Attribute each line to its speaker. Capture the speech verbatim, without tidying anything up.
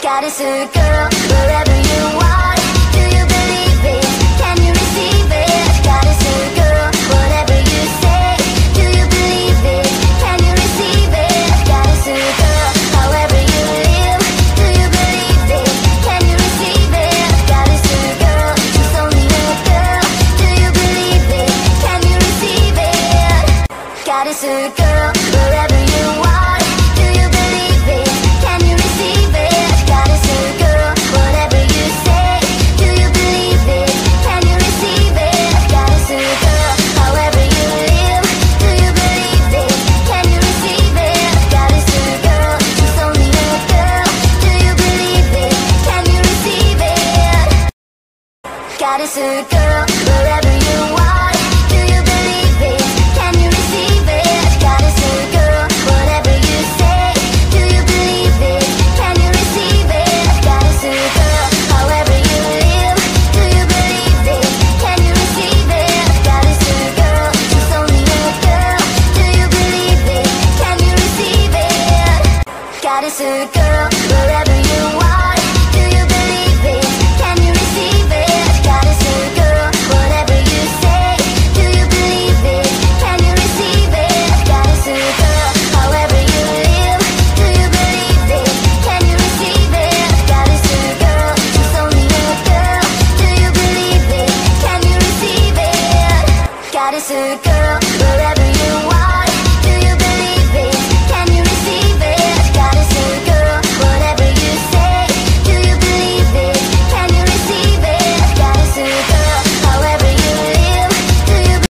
Speaker 1: Goddess girl, wherever you are, do you believe it? Can you receive it? Goddess girl, whatever you say, do you believe it? Can you receive it? Goddess girl, however you live, do you believe it? Can you receive it? Goddess girl, she's only a girl, do you believe it? Can you receive it? Goddess girl, wherever you are, do you believe it? Can you receive it? Goddess girl, whatever you say, do you believe it? Can you receive it? Goddess girl, however you live, do you believe it? Can you receive it? Goddess girl, she's only a girl, do you believe it? Can you receive it? Goddess girl, wherever you are, do you believe it? Can you receive it? Goddess girl, whatever you say, do you believe it? Can you receive it? Goddess girl, however you live, do you believe it? Can you receive it? Goddess girl, she's only a girl, do you believe it? Can you receive it? Goddess girl,